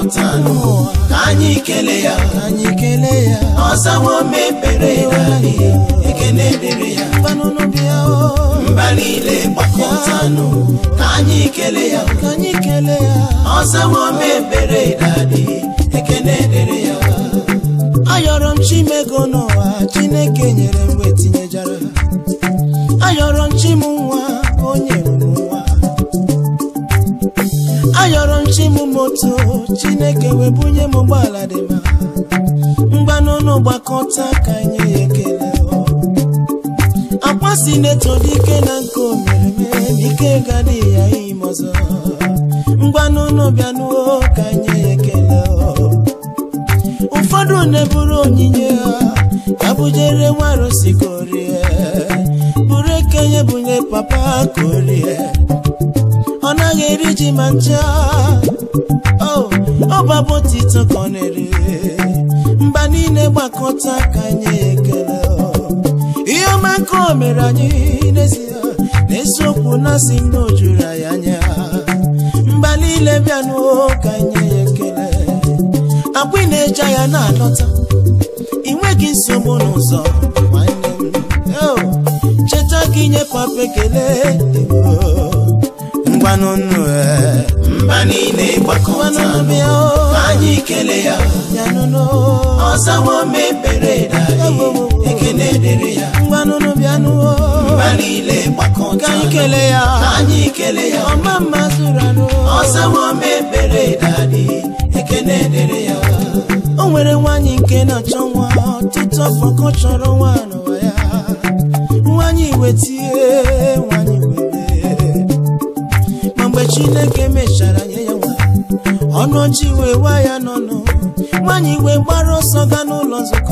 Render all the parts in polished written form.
gbakọtanụ ka anyị kelee ya ọzawo mepere anyị ekene dịrị ya mba niile gbakọtanụ ka anyị kelee ya ọzawo mepere anyị ekene dịrị ya ayọrọ m chimego n'ụwa Chineke nyere m wee tinyejara ayọrọ m chim nwa onye nwa ayọrọ m chim moto Chineke wee bunye m ụgbọala dị mma mgbanụnụ gbakọta ka nye ya ekele akwasị neto dike na nke o mere ike gadị ya ime ọzọ mgbanụnụ bịanụo ka nye ya ekele ụfọdụ na-eburu onyinye ha ka bujere nwarosi korie buru ekenye bunye papa korie ọ naghị eri ji ma ncha ọ babụ tito ka ọ na-eri mba niile gbakọta ka nye ya ekele ihe ọma nke o mere anyị n'ezie n'eziokwu na sị m na o juru anyị anya mba niile bịanụo ka nye ya ekele akwa na-eje ya na-alọta ị nweghị nsogbu n'ụzọ nwanne m cheta gị nye papa ekele ngwanụnụ mba niile gbakọtanụ ka anyị kelee ya ọzawo mepere anyị ekene dịrị ya ngwanụnụ bịanụo mba niile gbakọtanụ ka anyị kelee ya ọma mma zuru anụ ọzawo mepere anyị ekene dịrị ya o nwere nwaanyị nke na-achọ nwa ọtụtụ afọ ka ọ chọrọ nwa n'ụwa ya nwaanyị wetie nwaanyị were ma mgbe Chineke mechara nye ya nwa ọnụ ọchị wee wa ya n'ọnụ nwaanyị wee gbara ọsọ gaa n'ụlọ nzukọ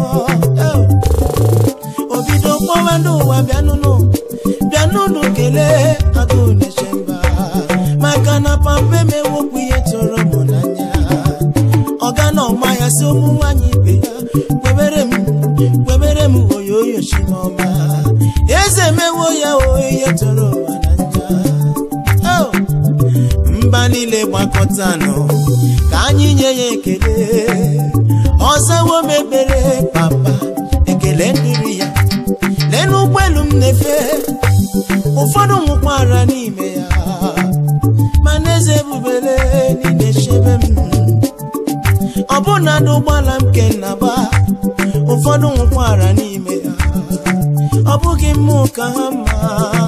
o bido kpọwa ndị ụwa bịanụnụ kelee agụ na-eche mba maka na papa emewokwu ihe tụrụ m n'anya ọga na ọma ya si ụmụ nwaanyị ibe ya kwebere m oyoyo Chimọma eze mewo ya ihe tụrụ ụwa n'anya mba niile gbakọtanụ ka anyị nye ya ekele ọzawo mepere papa ekele dịrị ya lee n'ụgbọelu m na-efe ụfọdụ nwụkwara n'ime ya mana eze ebubele niile chebe m ọbụna n'ụgbọala m ke nnaba ụfọdụ nwụkwara n'ime ya ọ bụghị mmụ ka ha mma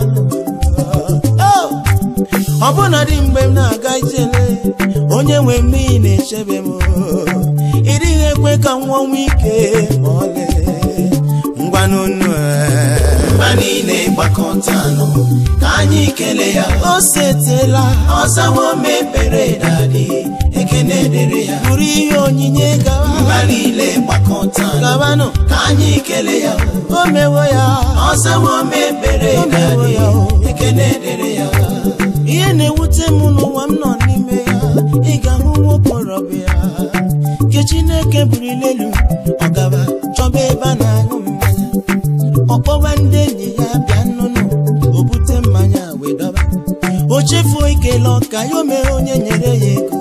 ọbụna dị mgbe m na-aga ijele onye nwe m n'ihi na-echebe m ịdịghị ekwe ka nwa ọnwa ike ma ọlị ngwanụnụ mba niile gbakọtanụ ka anyị kelee ya o setela ọzawo mepere anyị ekene dịrị ya bụrụ ihe onyinye gawa mba niile gbakọtanụ ka anyị kelee ya o mewo ya ọzawo mepere anyị ekene dịrị ya ihe na-ewute m n'ụwa m nọ n'ime ya ị ga-ahụ nwa okorobịa nke Chineke buliri elu ọgaba chọba ebe a na-aṅụ mmanya ọkpọba ndị enyi ya bịa nnụnụ o bute mmanya wee dọba o chefuo ikele ọka ya o mee onye nyere ya ego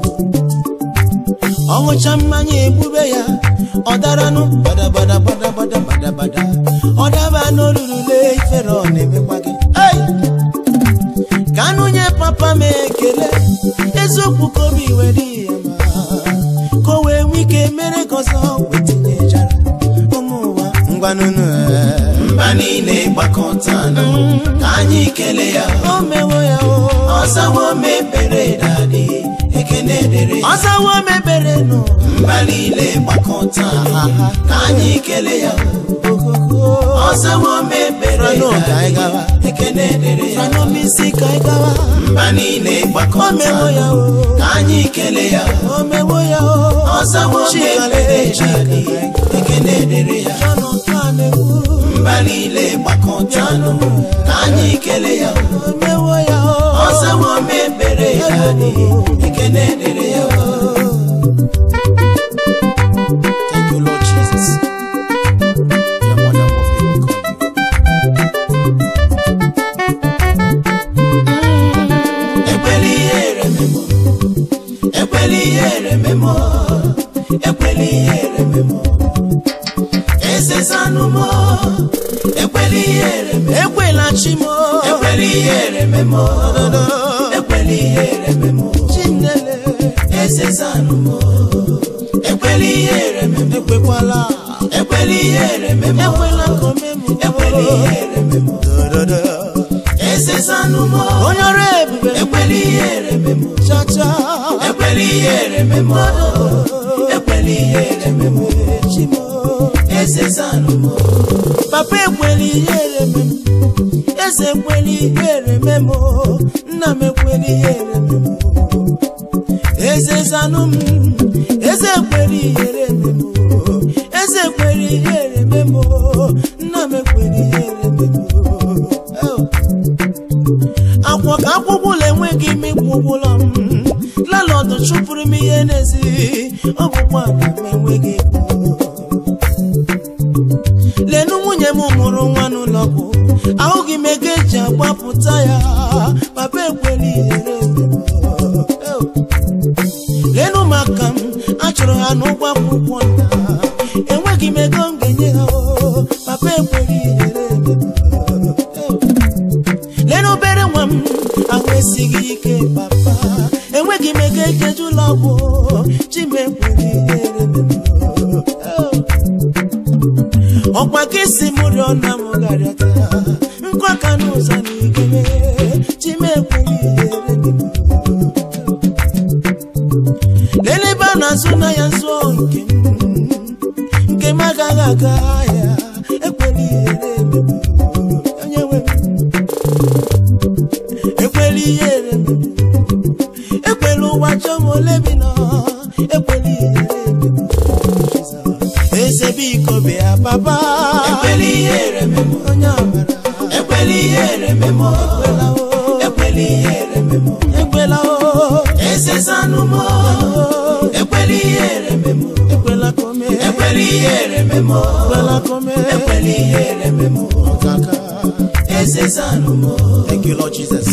ọ ṅụcha mmanya egbube ya ọ daranụ gbadagbada ọ daba n'olulule ifere ọ na-emekwa gị ka anụ nye papa m ekele eziokwu ka obi were ya ma ka o wee nwee ike mere gọzọ wetinyejara ụmụ ụwa ngwanụnụ mba niile gbakọtanụ ka anyị kelee ya o mewo ya ọzawo mepere anyị ekene dịrị ya ọzawo mepere nụ mba niile gbakọtanụ ka anyị kelee ya ọzawo mepere anyị ekene dịrị ya mba niile gbakọtanụ ka anyị kelee ya ọzawo mepere anyị ekene dịrị ya mba niile gbakọtanụ ka anyị kelee ya ọzawo mepere anyị ekene dịrị ya. Thank you, Lord Jesus. Your mother will be ekweli ihere memo ekweli ihere memo eze zanumo ekweli ihere ekwela chimo ekweli ihere memo ekweli ihere memo chinele eze zanumo ekweli ihere memo ekwekwala ekweli ihere memo ekwela komemo ekweli ihere memo eze zanumo onyore ebube ekweli ihere memo chacha ekweli ihere memo ekweli ihere memo chimo eze zanumo papa ekweli ihere memo eze ekweli ihere memo nna m ekweli ihere memo eze zanum eze ekweli ihere memo eze ekweli ihere memo nna m ekweli ihere memo akwa ka akwụkwụla enweghị m ịkwụkwụla m lalọdụ chụpụrụ m ihe n'ezi ọ bụkwa na m enweghị lenu nwunye m mụrụ nwa n'ụlọọgwụ ahụghị m ego eji agbapụta ya papa ekweli ihere lenu maka m achọrọ ha n'ụgwọ akwụkwọ nna enweghị m ego m ga-enye ha papa ekweli ihere lenu obere nwa m ahụ esighị ike papa enweghị m ego ekeje ụlọọgwụ chima ekweli ihere ọkwa ka isi m rịọ na m garịata nkwa ka n'ụzọ na igeme chima ekweli ihere lelebe a na-azụ na ya nzụ nke m agaghị aga ya ekweli ihere onye nwe ekweli ihere ekweli ụwa chọm ole bi nọ ekweli ihere eze biko bịa papa ekweli ihere memo onye amara ekweli ihere memo ekweli ihere memo ekwela eze zanumo ekweli ihere memo ekwela kome ekweli ihere memo ekwela kome ekweli ihere memo kaka eze zanumo. Thank you, Lord Jesus.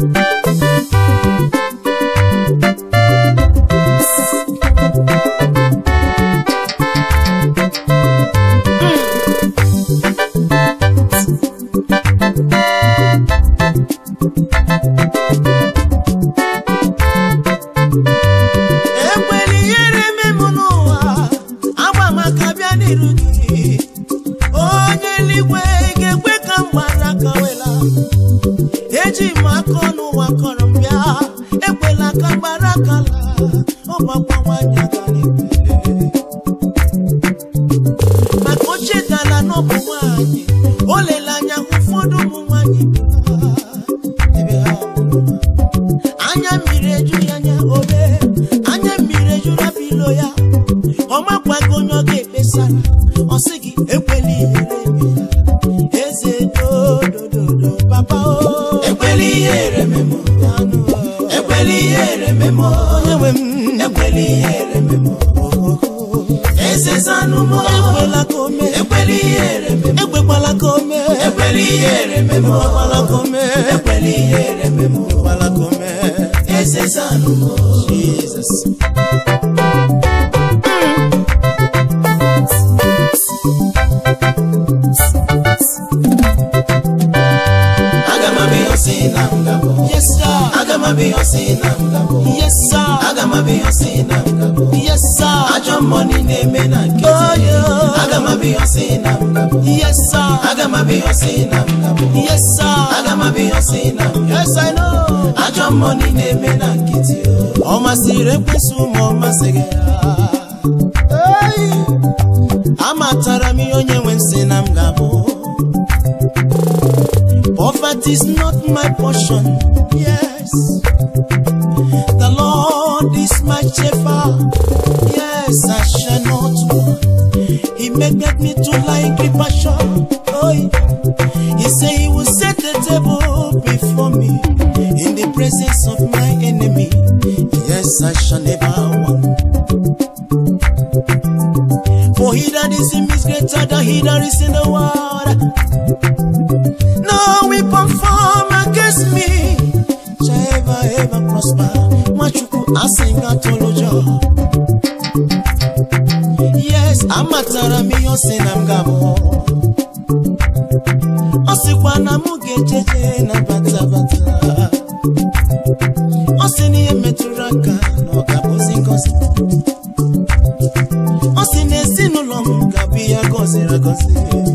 Yes, I know. I jump money name and get you. Oh, my sire, my cigar. I'm a tarami on you when sin I'm gabo. Poverty is not my portion. Yes, the Lord is my shepherd. Yes, I shall not want. He made me to like a passion. Oh, he said he will set the table before me in the presence of my enemy. Yes, I shall never want. For he that is in me is greater than he that is in the world. No weapon formed against me shall ever prosper. Machuku asenga tolojo. Beyonce na mgabo Osikwa na muge jeje na bata bata Osini ye meturaka no gabozi ngozi Osine sinulom gabi ya gozi ragozi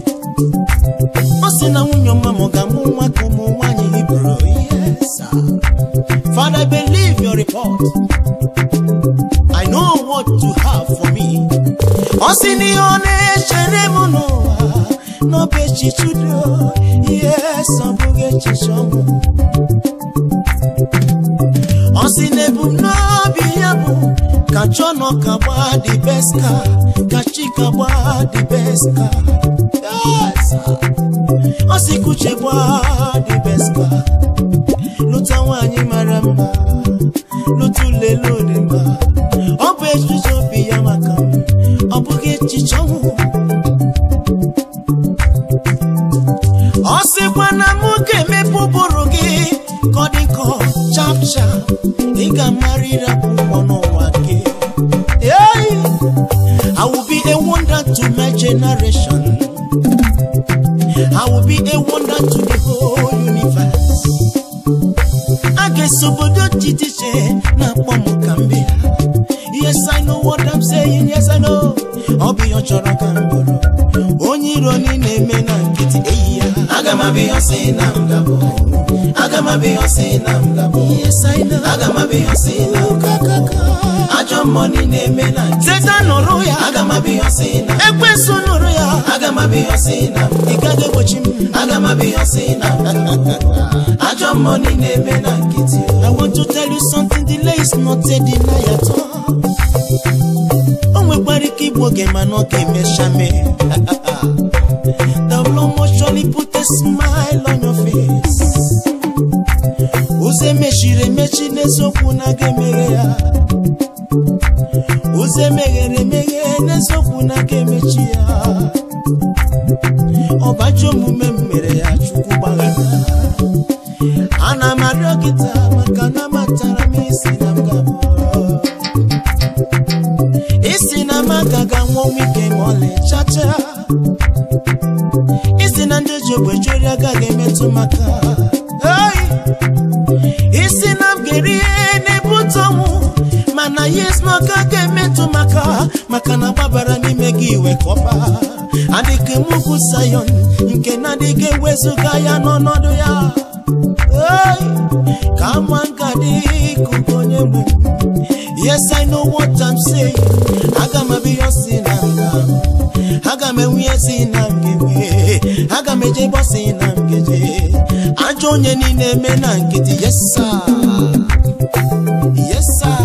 Osina unyo mamo gamu wako muwanyi bro. Yes Father, I believe your report. I know what you have for me. Osini one sheremu no bechi chudo. Yes, abuge chishomu. Osine bum no biyabu. Kachono kawa the best car. Kachika wa the best car. Yes. Osikuche wa the best car. Lutawani maramba. Lutule lodemba. Obe chuchobi yamakam. Obuge chichomu. Osekwana muke mepuburugi. Kodiko chap chap. Iga marira pumono wake. Hey! I will be a wonder to my generation. I will be a wonder to the whole universe. I guess Sobodo Titiche na Pomukambia. Yes, I know what I'm saying. Yes, I know. I'll be your Chorakamboro. Onironi neme na kiti eya. Agama Beyonce na mgabo. Agama Beyonce na mgabo. Yes, I know. Agama Beyonce na mgabo. Ajo money neme na Zeta noroya. Agama Beyonce na Ekwesu noroya. Agama Beyonce na Ikage bochim. Agama Beyonce na Ajo money neme na kiti. I want to tell you something. Delay is not a deny at all. Onwe kiboge manoke meshame. The Lord will surely put a smile on your face. Uze meshire mechine sokuna gemeya. Uze megere megere sokuna gemechia. Obajo mumemere ya chukubagana. Ana marogita makana matara misi na mgabo. Isi na magaga wike mole chacha. Isi na ndejo bwejori agage metu maka. Hey! Isi na mgeri ne butomu. Mana yes no kage metu maka. Maka na babara ni megi wekopa. Adike muku sayon. Nke na dike wezuga ya nonodo ya. Hey! Come on gadi kukonye mwe. Yes, I know what I'm saying. Agama Beyonce na mgamo. Agame wiyesi na mgewe. Agame jebosi na mgeje. Ajonye ni neme na nkiti. Yes, sir. Yes, sir.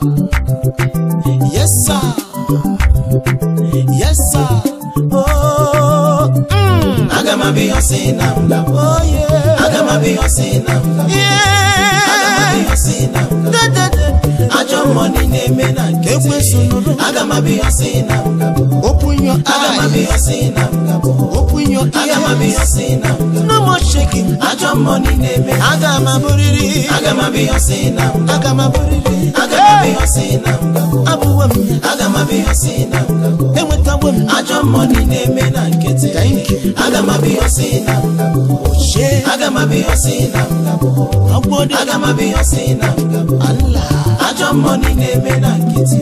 Yes, sir. Yes, sir. Oh. Agama Beyonce na mgamo. Oh, yeah. Agama Beyonce na mgamo. Yeah. Agama Beyonce na mgamo. Ajo money neme na kekwesunuru. Agama Beyonce na mgabo. Open your eyes. Agama Beyonce na mgabo. Open your ears. Agama Beyonce na mgabo. No more shaking. Ajo money neme. Agama buriri. Agama Beyonce na mgabo. Agama buriri. Agama Beyonce na mgabo. Abuwami. Agama Beyonce na mgabo. Ewetawami. Ajo money neme na nkete. Thank you. Agama Beyonce na mgabo. Oshe. Agama Beyonce na mgabo. Abode. Agama Beyonce na mgabo. Allah. Ajo money neme na kiti.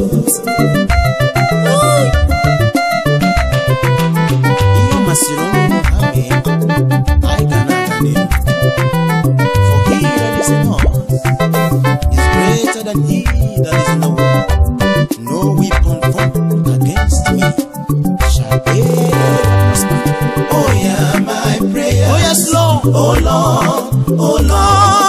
Iyo masiro muhame. I cannot live. For he that is in us is greater than he that is in the world. No weapon formed against me shall ever prosper. Oh yeah, my prayer. Oh yes, Lord. Oh Lord. Oh Lord.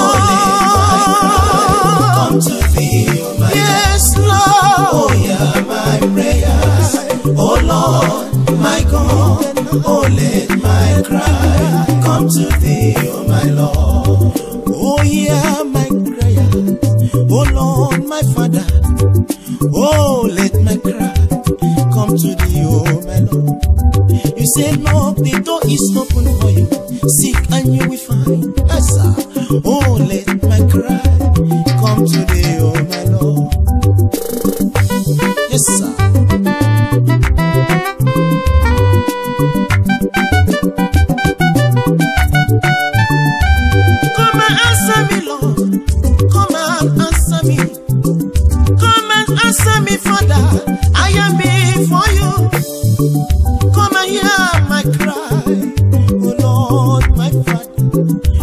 To thee, oh my yes, Lord. Oh yeah, my prayers. Oh Lord, my God. Oh let my cry come to thee, oh my Lord. Oh yeah, my prayer. Oh Lord, my Father. Oh let my cry come to thee, oh my Lord. You say knock, the door is open for you. Seek and you will find. Yes, sir. Oh let my cry come today, oh my Lord. Yes, sir.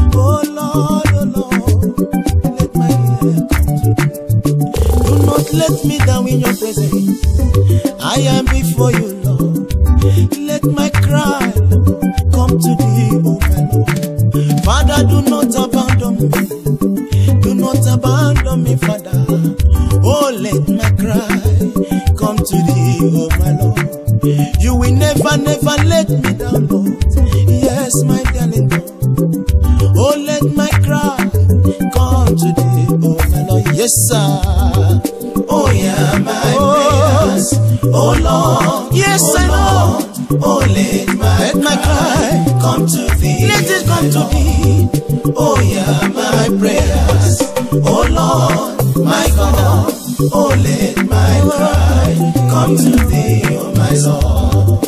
Oh Lord, let my ear come to thee. Do not let me down in your presence. I am before you, Lord. Let my cry, Lord, come to thee, oh my Lord. Father, do not abandon me. Do not abandon me, Father. Oh, let my cry come to thee, oh my Lord. You will never, never let me down, Lord. Yes, my darling Lord. Oh, let my cry come to thee, oh my Lord. Yes, sir. Oh, yeah, my prayers. Oh, Lord. Yes, oh, I know. Oh, let my cry come to thee. Let it come to thee. Oh, yeah, my prayers. Oh, Lord, my God. Oh, let my cry come to thee, oh, my Lord.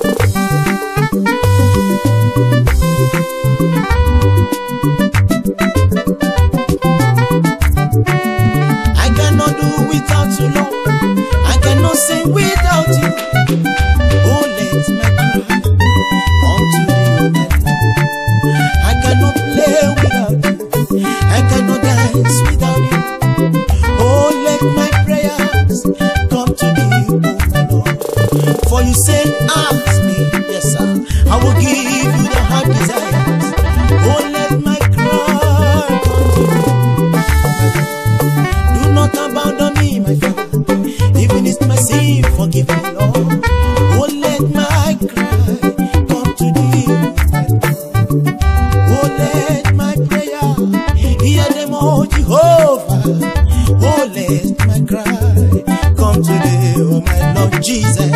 I cannot do without you, Lord. I cannot sing without you. Oh, let my cry come to thee, oh, my Lord. I cannot play without you. I cannot dance without you. Oh, let my prayers come to thee, oh my Lord. For you say, ask me, yes sir, I will give you the heart desires. Oh, let my cry come to thee. Do not abandon me, my Father. Even if my sin, forgive me, Lord. Oh, let my cry come to thee, my Lord. Oh, let my prayer hear them, oh Jehovah. Oh, let my cry come to thee, oh my Lord Jesus.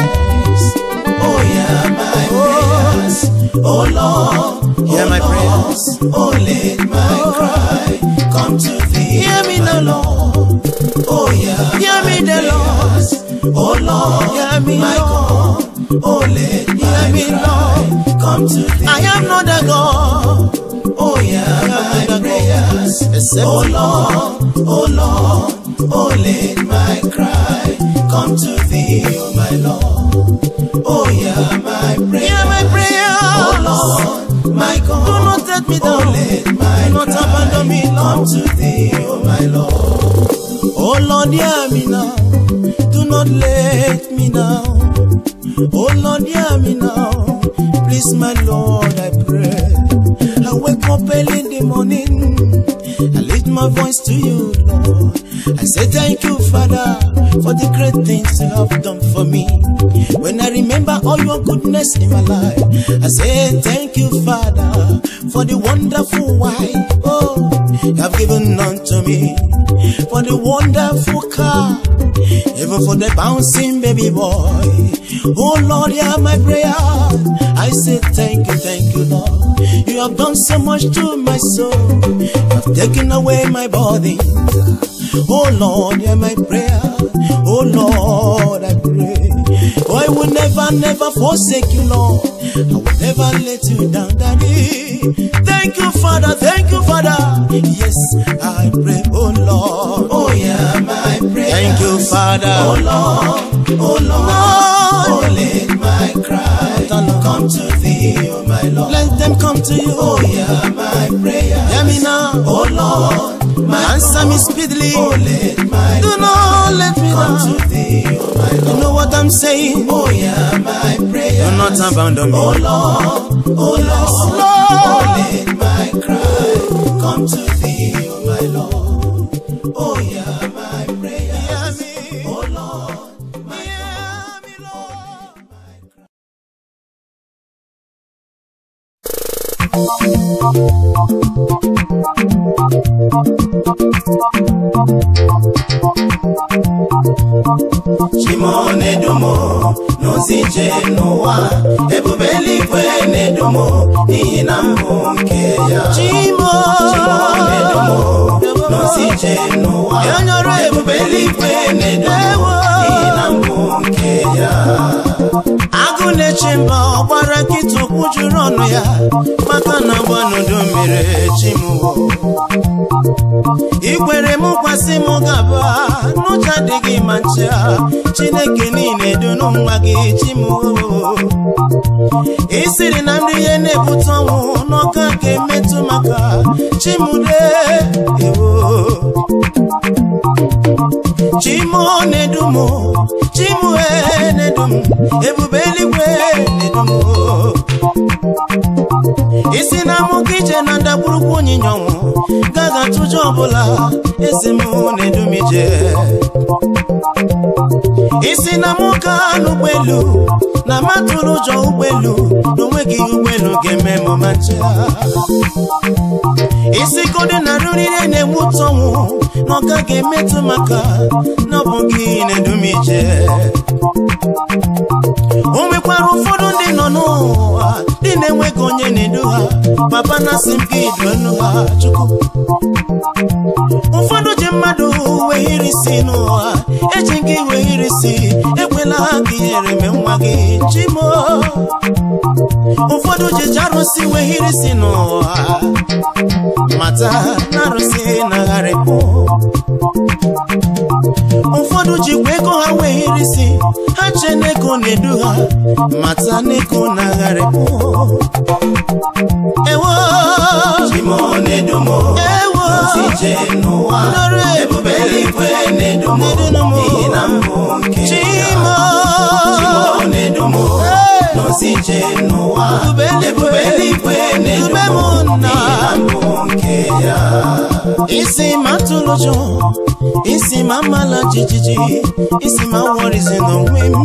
Oh, yeah, my prayers. Oh, Lord, hear my prayers. Oh, let my cry come to thee. Hear me now, Lord. Oh, yeah, hear me the Lord. Oh, Lord, hear me, my God. Oh, let my cry come to thee. I am not a God. Oh, yeah, my prayers. Oh, Lord, oh, Lord, oh, let my cry come to thee, oh, my Lord. Oh, yeah, my prayers. Hear my prayer. Oh, Lord, my God. Do not let me down. Oh, let my do not abandon me, Lord. Come to thee, oh, my Lord. Oh, Lord, hear me now. Do not let me down. Oh, Lord, hear me now. Please, my Lord, I pray. I wake up early in the morning. I lift my voice to you, Lord. I say thank you, Father, for the great things you have done for me. When I remember all your goodness in my life, I say thank you, Father, for the wonderful wife, oh, you have given unto me, for the wonderful car, even for the bouncing baby boy. Oh Lord, hear my prayer. I say thank you, Lord. You have done so much to my soul. You have taken away my burdens. Oh Lord, hear my prayer. Oh Lord, I pray. Oh, I will never, never forsake you, Lord. I will never let you down, Daddy. Thank you, Father. Thank you, Father. Yes, I pray, oh Lord. Oh yeah, my prayer. Thank you, Father. Oh Lord, oh Lord. Oh, let my cry come to thee, oh my Lord. Let them come to you. Oh yeah, my prayer. Hear me now. Oh Lord, my answer me speedily. Oh, let my do not let me come down. To thee, oh my Lord. You know what I'm saying? Oh yeah, my prayer. Do not abandon me. Oh Lord, oh Lord, yes, Lord. Oh, let my cry come to thee, oh my Lord. Oh yeah, my prayer. Hear me, oh Lord, my God. Hear me, Lord, my cry. Chimone dumo nozije noa ebubeli kwene dumo ina mke ya Chimone dumo nozije noa ebubeli kwene dumo ina mke ya Agune chimba ọgbara nkịta okwu juru ọnụ ya maka na gbanudu mere chimu ikwere m kwasị m gaba n'ụcha adịghị ma ncha Chineke niile dunu nwa gị chimu isiri na nri ihe na-ebute ọnwụ n'ọka ga-emetụ maka chimude ewo chimu na-edumu chimu na-edumu ebube eluigwe na-edumu isi na mụ ka ije na ndagwurugwu onyinye ọnwụ gaga tụjọ ọbụla ezi m na-edumije isi na mụ ka n'ụgbọelu na matụrụ ụjọ ụgbọelu n'onweghị ụgbọelu ga-eme m ma nche isi kode na rurire na-enwute ọnwụ na ọ gaghị emetụ maka na ọ bụ gị na-edumije o nwekwara ụfọdụ ndị nọ n'ụwa ndị na-enweghị onye na-edu ha papa na asị m gị duenu ha Chukwu ụfọdụ ji mmadụ wehiri isi n'ụwa eji gị wehiri isi ekwela ha ka ihere me nwa gị chimo ụfọdụ ji arụsị wehiri isi n'ụwa mata na arụsị na-agharịpụ ụfọdụ jikwa ego ha wehiri isi ha che n'ego na-edu ha mata n'ego na-agharịpụ ewo chimo na-edumo ewo sije n'ụwa ebube eluigwe na-edumo n'ihi na mbụ nke chimo na-edumo n'osije n'ụwa ebube eluigwe na-edumo n'ihi na mbụ nke ya isi matụlụjọ isi ma mala jijiji isi ma wọrizi n'onwe m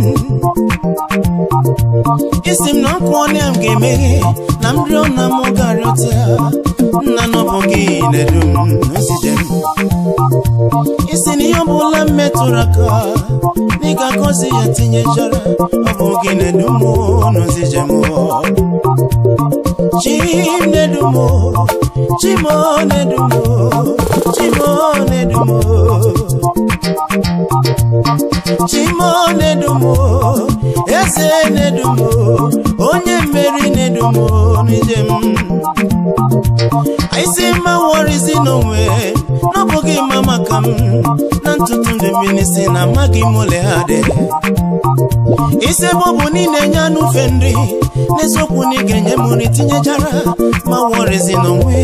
isi m na nkụ ọnụ m ga-emeghe na m rịọ na m garịọta nna n'ọbụ gị na-edu m n'osije m isi na ihe ọbụla m metụrụ aka n'ịga gọzi ya tinyechara ọ bụ gị na-edu m n'osije m chim na-edu m chimo na-edu m chimo na-edu m chimo na-edu m eze na-edu m onye mmeri na-edu m n'ije m isi mma wọrizi n'onwe n'ọbụghị mma maka m na ntutu ndị minisi na amaghị m ole ha dị isi ebe ọ bụ niile nye anụfe nri n'eziokwu na ị ga-enye m nri tinyejara ma wọrizi n'onwe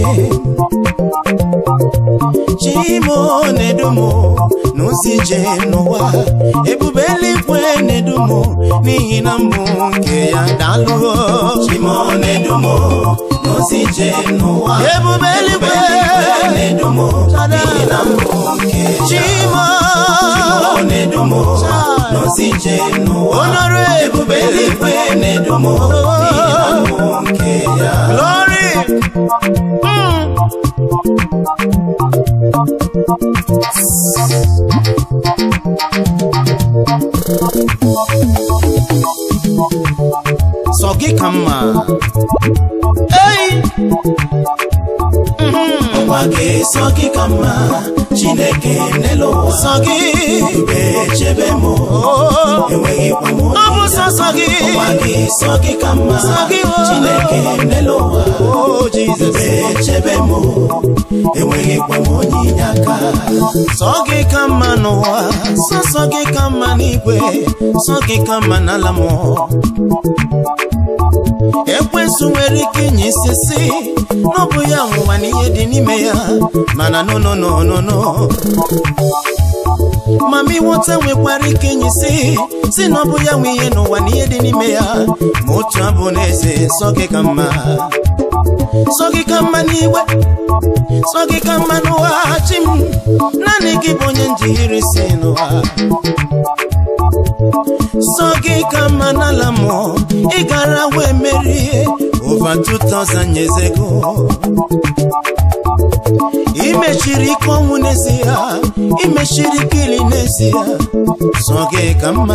chimo na-edu m n'ozi ije n'ụwa ebube eluigwe na-edu m n'ihi na mbụ nke ya daalụ chimo na-edu m n'ozi ije n'ụwa ebube eluigwe na-edu m n'ihi na mbụ nke ya chimo na-edu m n'ozi ije n'ụwa ebube eluigwe na-edu m n'ihi na mbụ nke ya glory sọ gị ka mma ọgwa gị sọ gị ka mma Chineke n'elu ụwa sọ gị ube chebe m enweghịkwa m ọ bụ sọ gị ọgwa gị sọ gị ka mma Chineke n'elu ụwa ube chebe m enweghịkwa m onye inye aka sọ gị ka mma n'ụwa sọ gị ka mma n'igwe sọ gị ka mma n'ala mmụọ ekwensu nwere ike inye isi si n'ọbụ ya nwụwa n'ihe dị n'ime ya mana no mama ịnweta nwekwara ike inye si n'ọbụ ya nwe ihe n'ụwa n'ihe dị n'ime ya ma otu abụ n'eze sọ gị ka mma n'igwe sọ gị ka mma n'ụwa chi m naanị gị bụ onye njihiri si n'ụwa sọ gị ka mma n'ala mmụọ ị gara wee merie over 2000 years ago imechiri ike ọnwụ n'ezie imechiri ike ili n'ezie sọ gị ka mma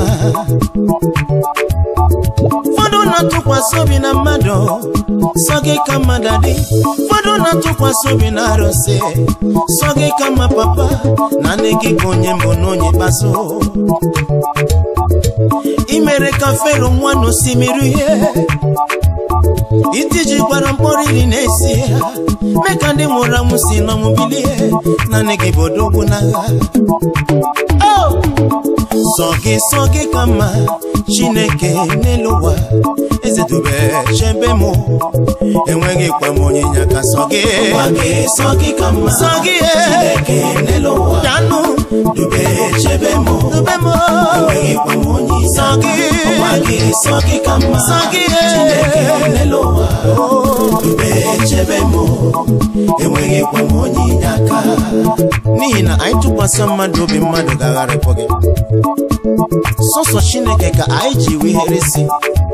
ụfọdụ na-atụkwasị obi na mmadụ sọ gị ka mma dadị ụfọdụ na-atụkwasị obi na arụsị sọ gị ka mma papa na nne gị bụ onye mbụ na onye ikpeazụ imere ka Fero nwa n'osimiri ihe itiji gwara mkpọriri na-esi meka ndị nwụrụ anwụ si n'ọnwụ bilie naanị gị bụ odogwu n'agha. Sọ gị ka mma Chineke n'elu ụwa, eze dube chebe mụ, enweghị kwa m onyinye aka. Sọ gị ka mma Chineke n'elu ụwa, danụ dube chebe mụ, enweghị kwa m onyinye aka. Sọ gị ka mma Chineke n'elu ụwa, dube chebe mụ, enweghị kwa m onyinye aka. N'ihi na anyị tụkwasị mmadụ obi, mmadụ ga-agharịpụ gị. Sọsọ Chineke ka anyị ji wegheresi.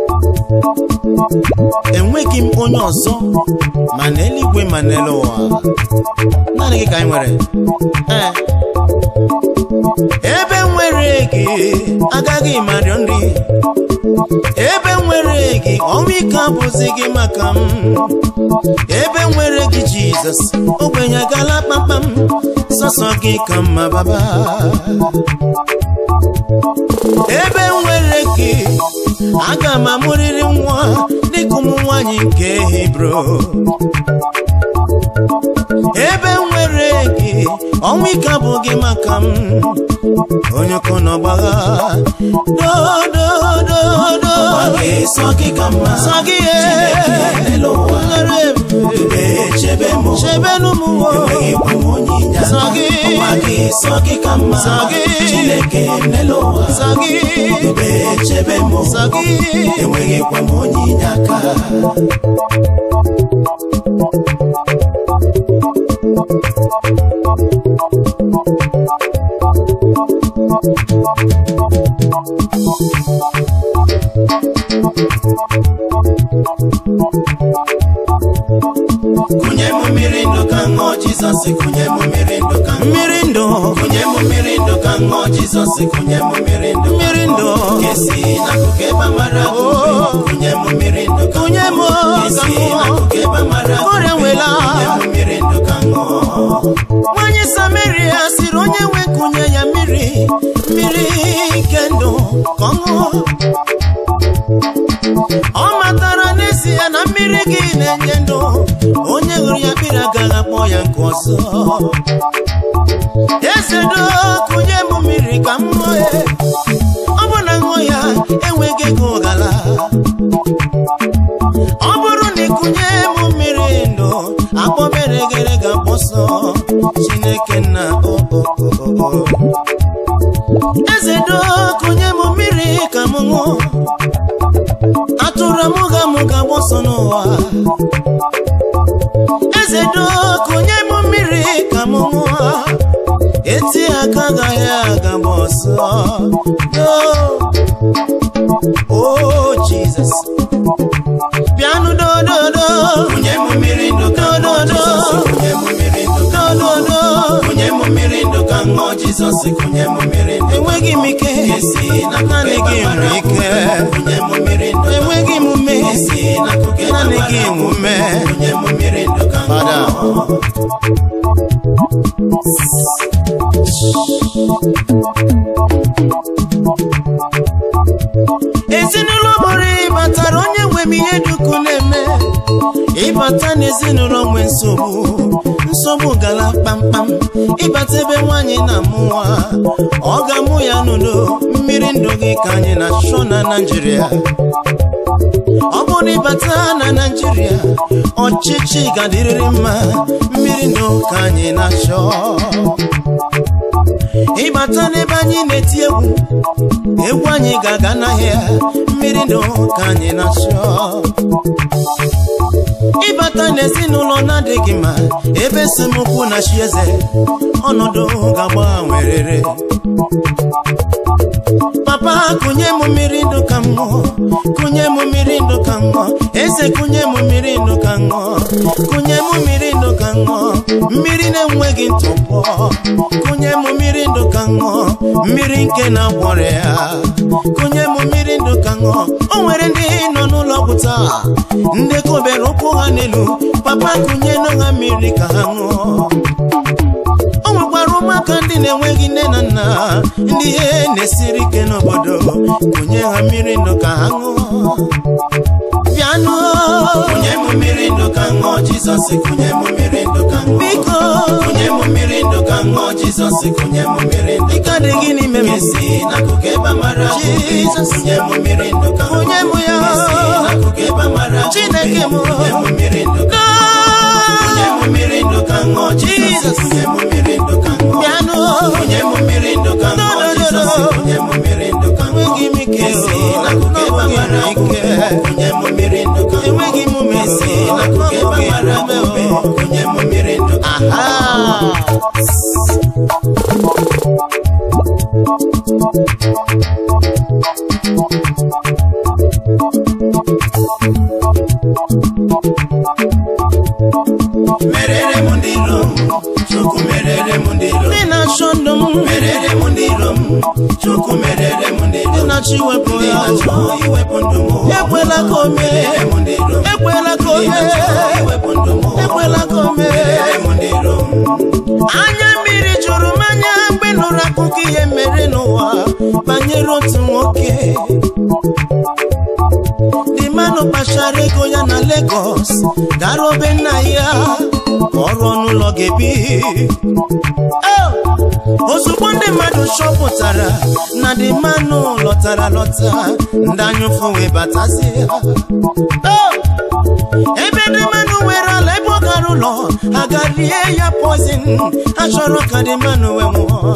Enweghị m onye ọzọ ma n'eluigwe ma n'elu ụwa, naanị gị ka anyị nwere. Ebe nwere gị agaghị marịọ nri, ebe nwere gị ọnwụ ike abụzi gị maka m. Ebe nwere gị Jizọs ogbenye agala kpamkpam. Sọsọ gị ka mma Baba. Ebe nwere gị aga m amụrịrị nwa dịka ụmụ nwanyị nke Hibru. Ebe nwere gị ọnwụ ike abụghị maka m. Onye ọkụ n'ọgbagha sọ gị ka mma Chineke n'elu ụwa, chebe mụ, enweghị kwa m onyinye aka. Sọ gị ka mma Chineke n'elu ụwa, dube chebe mụ, enweghị kwa m onyinye aka. Kunye mu mmiri ndụ ka ṅụọ Jizọs, kunye mu mmiri ndụ ka mmiri ndụ, kunye mu mmiri ndụ ka ṅụọ Jizọs, kunye mu mmiri ndụ, mmiri ndụ kesi n'akụkụ ebe amara gị. Kunye mu mmiri ndụ ka kunye mu kesi n'akụkụ ebe amara gị. Kunye mu mmiri ndụ ka ṅụọ. Nwanyị Samaria sịrị onye nwe kunye ya mmiri nke ndụ ka ọ ṅụọ. Ọ matara n'ezie na mmiri gị na-enye ndụ, onye hụrụ ya mmiri agaghị akpọ ya nke ọzọ. Eze do kunye m mmiri ka m ṅụọ ya, ọ bụ na ṅụọ ya enweghị ego ụgala. Ọ bụrụ na ịkụnye m mmiri ndụ, akpọbere gere ga-akpọsọ Chineke nna. Eze do kunye m mmiri ka m ṅụọ, atụrụ m ga-agbọsọ n'ụwa. Eze do kunye m mmiri ka m ṅụọ, eti aka agaghị aga m ọsọ. Oh Jesus, bịanụ dododo kunye m mmiri ndụ ka dododo, kunye m mmiri ndụ ka dododo, kunye m mmiri ndụ ka ṅụọ Jizọs, kunye m mmiri ndụ. Enweghị m ike, naanị gị nwere ike. Kunye m mmiri ndụ, enweghị m ume, naanị gị nwe ume. Kunye m mmiri ndụ ka ṅụọ. Ezinụlọ bụrụ ịbatara onye nwe m ihe dukwu na-eme. Ịbata n'ezinụlọ nwe nsogbu gala kpamkpam. Ịbata ebe nwaanyị na-amụ nwa, ọ ga-amụ ya n'udo. Mmiri ndụ gị ka anyị na-achọ na Naịjirịa. Ọ bụrụ na ịbata na Naịjirịa, ọchịchị ga-adịrịrị mma. Mmiri ndụ ka anyị na-achọ. Ịbata n'ebe anyị na-eti egwu anyị ga-aga n'ahịa. Mmiri ndụ ka anyị na-achọ. Ịbata n'ezinụlọ na-adịghị mma, ebe esemokwu na chi eze, ọnọdụ ga-agbanwerịrị. Papa kunye m mmiri ndụ ka m ṅụọ, kunye m mmiri ndụ ka m ṅụọ. Eze kunye m mmiri ndụ ka m ṅụọ, kunye m mmiri ndụ ka m ṅụọ. Mmiri na-enweghị ntụpọ, kunye m mmiri ndụ ka m ṅụọ. Mmiri nke na-agwọrọ ya, kunye m mmiri ndụ ka m ṅụọ. O nwere ndị nọ n'ụlọ ọgwụ taa, ndị kobere ụkwụ ha n'elu. Papa kunye ha mmiri ka ha ṅụọ. O nwekwara ụmụaka ndị na-enweghị nne na nna, ndị ihe na-esiri ike n'obodo. Kunye ha mmiri ndụ ka ha ṅụọ. Bịa Biano kunye mumirindo kango Jesus kunye mumirindo kango Biko kunye mumirindo kango Jesus kunye mumirindo Ikadegini meme Kesi na kukeba mara Jesus kunye mumirindo kango kunye muya Kesi na kukeba mara Chineke mo kunye mumirindo kunye mumirindo kango Jesus kunye mumirindo kango Biano kunye mumirindo kango Jesus kunye mumirindo kango Kesi na kukeba mara kunye mumirindo kango Kesi na kukeba mara kunye mumirindo aha merere mundiro chuku merere mundiro Nina shondom merere mundiro chuku merere mundiro Nina chiwepo ya iwepo ndumo Ekwela kome mundiro Ekwela kome iwepo ndumo Ekwela kome mundiro Anya mmiri juru manya mgbe nụrụ akụkọ ihe mere n'ụwa banyere otu nwoke dị mmanụ kpachara ego ya na Lagos gara obe nna ya ọrụ n'ụlọ ga-ebi ozugbo ndị mmadụ chọpụtara na dị mmanụ lọtara ndị anyụfụ wee batazie ebe dị mmanụ nwere ala ebe ọ gara ụlọ agarie ya poison achọrọ ka dị mmanụ wee nwụọ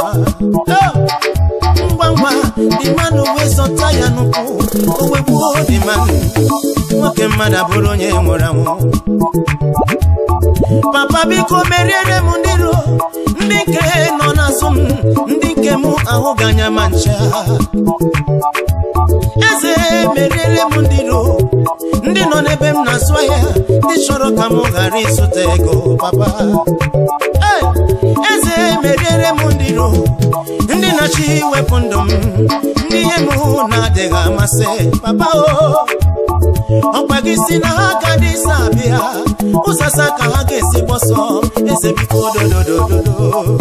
ngwa dị mmanụ wee zọta ya n'ụkwụ o wee gbuo dị mmanụ nwoke mmadụ abụrụ onye nwụrụ anwụ papa biko meriere m ndị iro ndị nke nọ n'azụ m ndị nke m ahụghị anya ma ncha eze meriere m ndị iro ndị nọ n'ebe m na-azụ ahịa ndị chọrọ ka m ghara ịzụta ego papa eze meriere m ndị iro ndị na-achọ iwepụ ndụ m ndị ihe m na-adịghị amasị papa ọkwa gị si na ha ka dị isi abịa ụzasa ka ha ga-esi gbọsọ eze biko dododododo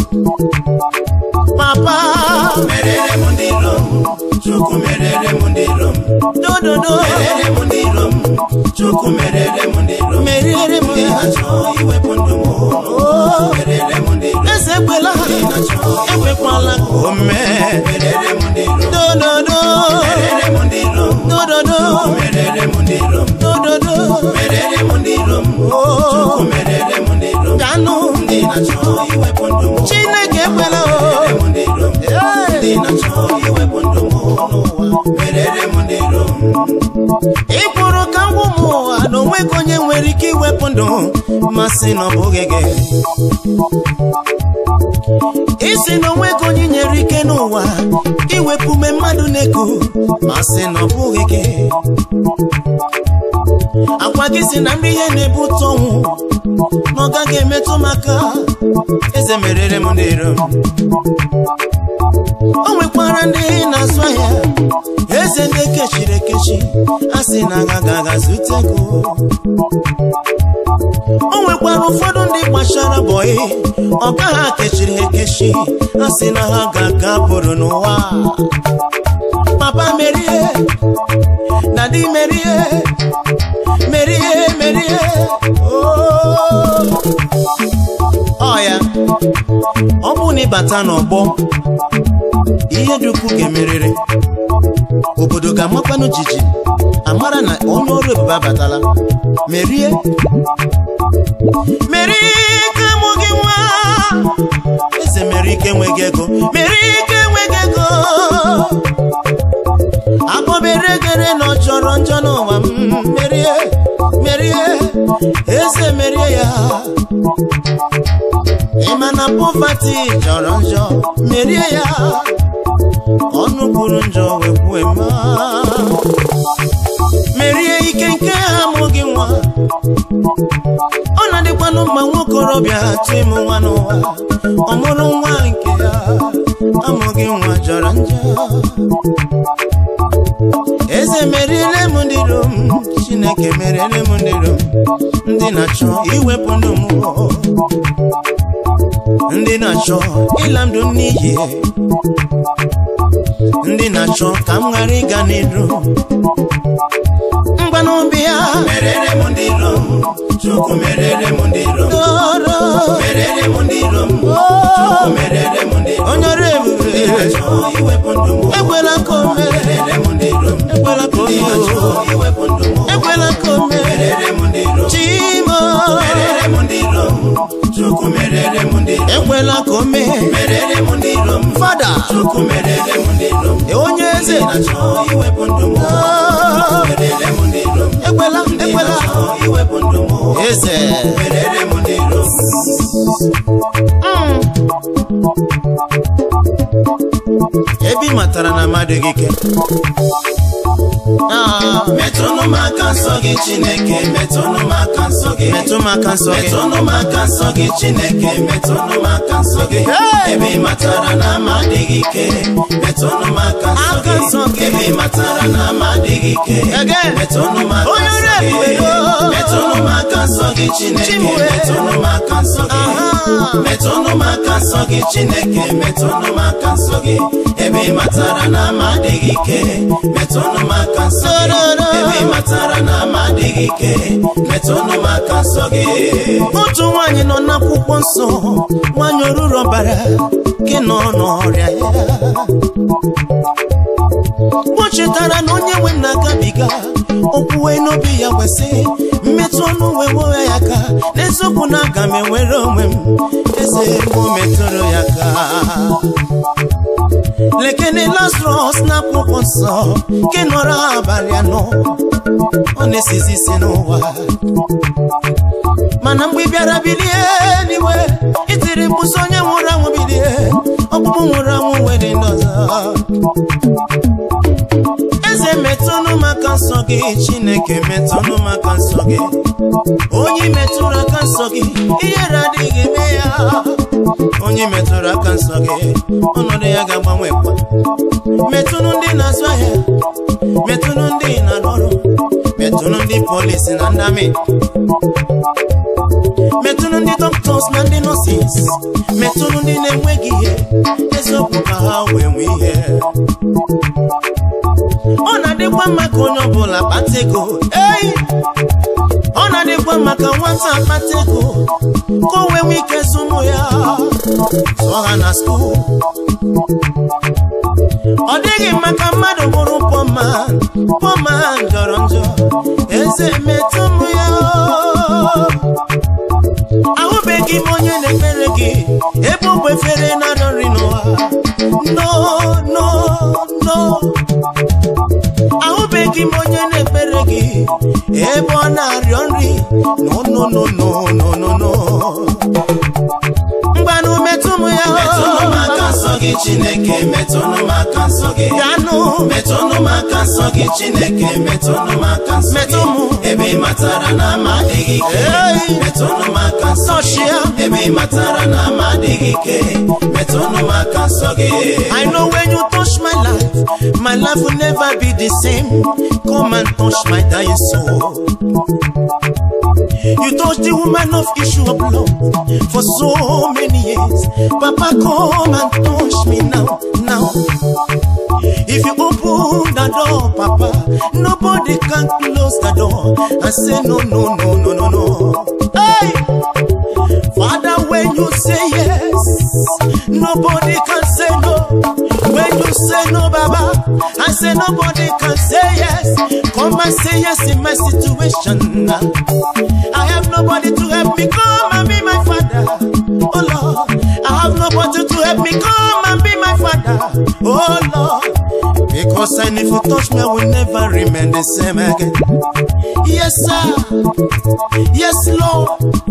papa merere mundiro chuku merere mundiro dododo merere mundiro chuku merere mundiro meriere m ya iwepo ndumo merere mundiro eze ekwela ekwekwala ka o mee merere mundiro dododo merere mundiro dododo merere mundiro dododo merere mundiro chuku merere mundiro ganụ ndị na-achọ iwepo ndumo Chineke ekwela o mundiro ndị na-achọ iwepo ndumo n'ụwa merere mundiro ịkpụrụ ka ngwụ m ụwa na onweghị onye nwere ike iwepụ ndụ masị na ọ bụghị gị isi na onweghị onye nyere ike n'ụwa iwepụ ume mmadụ na-eku masị na ọ bụghị gị akwa gị si na ndị ihe na-ebute ọnwụ na ọ gaghị emetụ maka eze merere m ndị iro o nwekwara ndị na-azụ ahịa eze ndị kechiri ekechi a sị na agaghị zụta ego o nwekwara ụfọdụ ndị gbachara bọyị ọka ha kechiri ekechi a sị na ha ga-aga bụrụ n'ụwa papa merie dadi merie ya ọ bụ na ịbata n'ọgbọ ihe dị ukwu ga-emerịrị obodo ga-amakwanụ jiji amara na onye ọrụ ebube abatala merie ike mụ gị nwa eze mere ike enweghị ego akpọbere gere na ọ chọrọ njọ n'ụwa m merie eze merie ya ịma na poverty chọrọ njọ merie ya ọnụ kwuru njọ wee kwue ma merie ike nke ha mụ gị nwa ọ na-adịkwanụ mma nwokorobịa tụ ịmụ nwa n'ụwa ọ mụrụ nwa nke ya amụghị nwa jọrọ njọ eze meriere m ndị rom Chineke meriere m ndị rom ndị na-achọ iwepụ ndụ m ndị na-achọ ịla ndụ n'iyi ndị na-achọ ka m ghara ịga n'iru Ngwanubia merere mundiro Chukwu merere mundiro merere mundiro Chukwu merere mundiro onyere ebube iwepụ ndụ m ekwela kome merere mundiro ekwela kome iwepụ ndụ m ekwela kome merere mundiro chimo merere mundiro Chukwu merere mundiro ekwela kome merere mundiro Fada Chukwu merere mundiro onye eze iwepụ ndụ m merere mundiro ekwela iwepụ ndụ m eze merere mundiro ebi matara na mmadụ gị ke metụnụ m aka nsọ gị Chineke metụnụ m aka nsọ gị metụ m aka nsọ gị metụnụ m aka nsọ gị Chineke metụnụ m aka nsọ gị ebe ị matara na ama adịghị ike metụnụ m aka nsọ gị ebe ị matara na ama adịghị ike metụnụ m aka nsọ gị metụnụ m aka nsọ gị Chineke metụnụ m aka nsọ gị metụnụ m aka nsọ gị Chineke metụnụ m aka nsọ gị ebe ị matara na ama adịghị ike metụnụ m aka nsọ gị ebe ị matara na ama adịghị ike metụnụ m aka nsọ gị otu nwaanyị nọ n'akwụkwọ nsọ nwaanyị oruru ọbara gị nọ n'ọrịa ya o chetara na onye nwe m na-agabiga okwuwe n'obi ya wesị mmetụ ọnụ wee wuo ya aka n'eziokwu na aga m enwere onwe m eze mụ metụrụ ya aka lekene Lazarus n'akwụkwọ nsọ nke nọrọ abalị anọ ọ na-esizi isi n'ụwa mana mgbe ị bịara bilie n'iwe itiri mkpụsị onye nwụrụ anwụ bilie ọkpụkpụ nwụrụ anwụ were ndị ọzọ eze metụnụ maka nsọ gị Chineke metụnụ maka nsọ gị onye metụrụ aka nsọ gị ihere adịghị eme ya onye metụrụ aka nsọ gị ọnọdụ ya ga-agbanwekwa metụnụ ndị na-azụ ahịa metụnụ ndị na-arụ ọrụ metụnụ ndị polisi na ndị amị metụnụ ndị doctors na ndị nurses metụnụ ndị na-enweghị ihe eziokwu ka ha wee nwee ihe ọ na-adịkwa maka onye ọbụla kpata ego ọ na-adịkwa maka nwata akpata ego ka o wee nwee ike zụ ụmụ ya zụọ ha na skuul ọ dịghị maka mmadụ bụrụ pọma jọrọ njọ eze metụ ụmụ ya ahụbeghị m onye na-ekpere gị ebe ogbe efere na-arịọ nri n'ụwa no ahụbeghị m onye na-ekpere gị ebe ọ na-arịọ nri no mgbanụ metụ m ya metụnụ m aka nsọ gị Chineke metụnụ m aka nsọ gị ganụ metụnụ m aka nsọ gị Chineke metụnụ m aka nsọ gị ebe ị matara na ama adịghị ike metụnụ m aka nsọ gị ebe ị matara na ama adịghị ike metụnụ m aka nsọ gị I know when you touch my life will never be the same. Come and touch my dying soul. You touched the woman of issue of blood for so many years. Papa, come and touch me now. If you open the door, Papa, nobody can close the door and say no. Hey! Father, when you say yes, nobody can say no. When you say no, Baba, I say nobody can say yes. Come and say yes in my situation. I have nobody to help me. Come and be my Father. Oh Lord, I have nobody to help me. Come and be my Father. Oh Lord, because I if you touch me, I will never remain the same again. Yes, sir. Yes, Lord.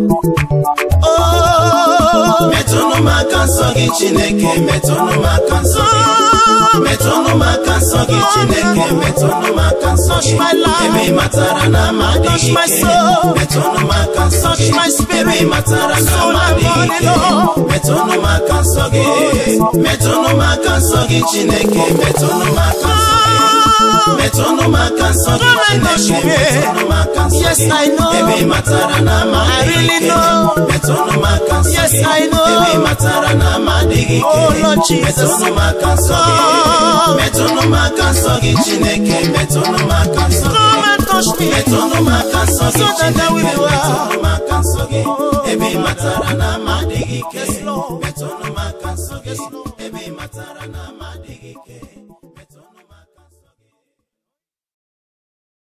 Oh, metụnụ m aka nsọ gị Chineke metụnụ m aka nsọ gị metụnụ m aka nsọ gị Chineke metụnụ m aka nsọ gị ebe ị matara na ama adịghị ike metụnụ m aka nsọ gị ebe ị matara na ama adịghị ike metụnụ m aka nsọ gị metụnụ m aka nsọ gị Chineke metụnụ m aka nsọ gị metụnụ m aka nsọ gị Chineke metụnụ m aka nsọ gị ebe ị matara na ama adịghị ike metụnụ m aka nsọ yes, I know. ebe ị matara na ama adịghị ike metụnụ m aka nsọ gị metụnụ m aka nsọ gị Chineke metụnụ m aka nsọ gị come and touch me. metụnụ maka nsọ gị Chineke metụnụ maka nsọ gị ebe ị matara na ama adịghị ike metụnụ maka nsọ gị ebe ị matara na ama